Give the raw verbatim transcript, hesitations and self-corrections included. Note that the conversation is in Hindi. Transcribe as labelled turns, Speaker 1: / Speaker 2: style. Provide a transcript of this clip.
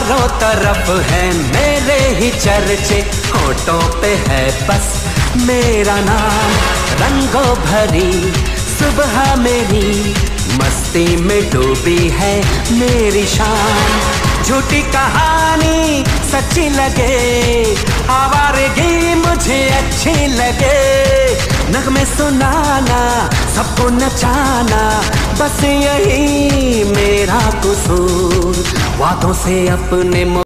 Speaker 1: चारों तरफ है मेरे ही चर्चे, होठों पे है बस मेरा नाम। रंगों भरी सुबह मेरी, मस्ती में डूबी है मेरी शाम। झूठी कहानी सच्ची लगे, आवारगी मुझे अच्छी लगे। नगमे सुनाना, सबको नचाना, बस यही मेरा कसूर। वादों से अपने